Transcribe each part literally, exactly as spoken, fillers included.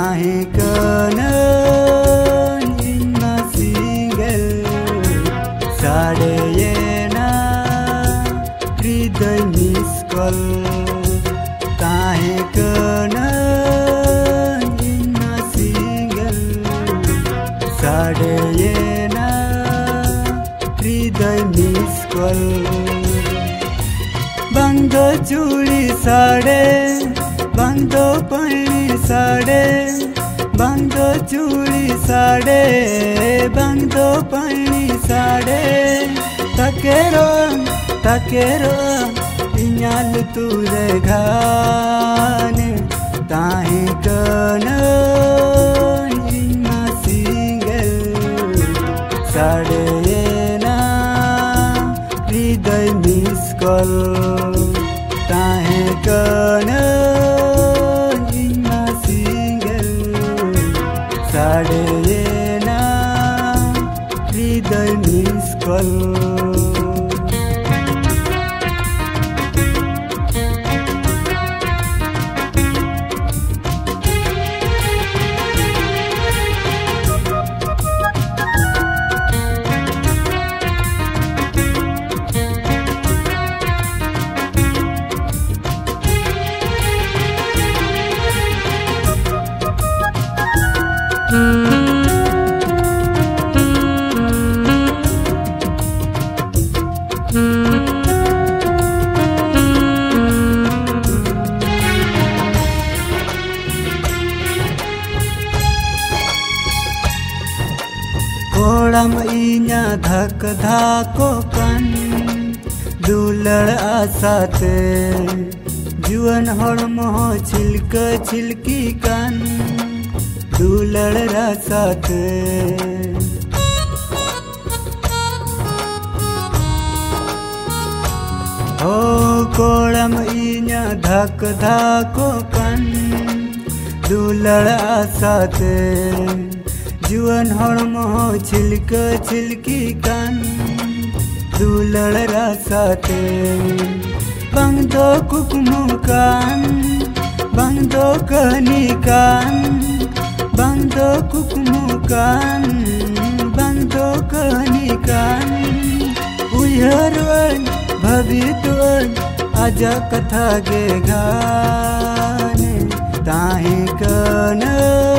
ताहे कना single साडे येना हृदय मिस्कल ताहे कना single साडे येना हृदय मिस्कल बांधो चूड़ी साडे बांधो पैणी साडे बांधो चूड़ी साडे बांधो पैणी साडे तकेरो तकेरो इन्याल तुरे घाने ताहे कना single साडे येना हृदय मिस्कल ताहे कना साडे येना हृदय मिस्कल कोड़म इन्या धक धाको कन दुलड़ आसाते जुअन हड़म हो छिलक छिलकी कन दुलड़ रासाते ओ कोड़म इन्या धक धाको कन दुलड़ आसाते जुअन हड़म हो छिलक छिलकी कान दुलड़ रासाते बांधो कुकमु कान बांधो कहनी कान बांधो कुकमु कान बांधो कहनी कान उयरवन भवितवन आजा कथा गे गाने ताहे कना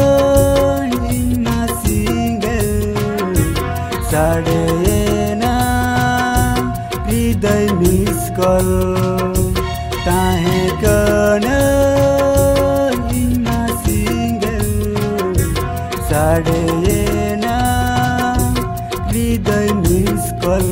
साडे येना हृदय मिस्कल ताहे कना single साडे येना हृदय मिस्कल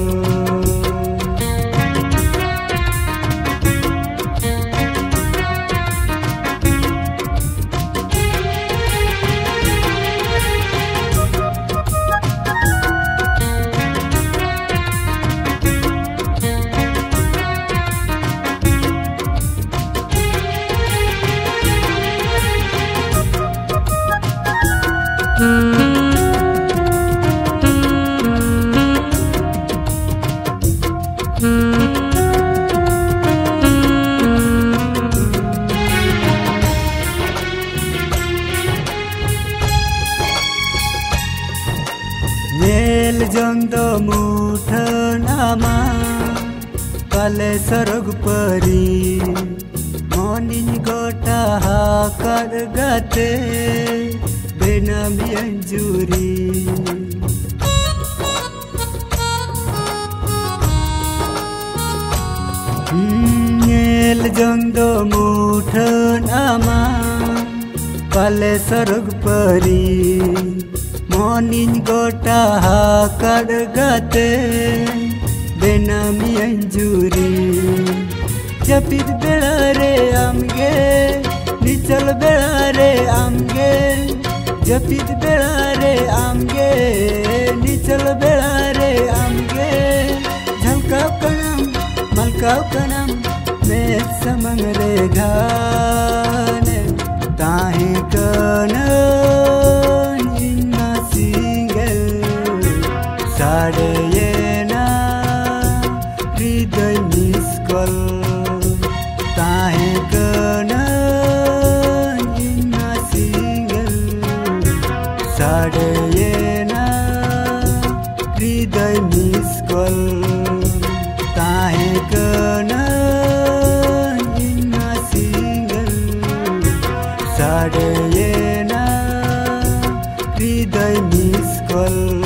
नेल जंदो मुठनामा काले सरग परी मोनिन गोटा हाकर गाते बेनामी अंजुरी नेल जंदो मुठनामा काले सरग परी मोनिन गोटा हाकर गाते बेनामी अंजुरी जपित बेड़ा रे आमगे निचल बेड़ा रे आमगे जपित बेड़ा रे आमगे निचल बेड़ा रे आमगे झलकाव कनम मलकाव कनम में समंग रे घाने ताहे कना साडे येना हृदय मिस्कल ताहे कना single कल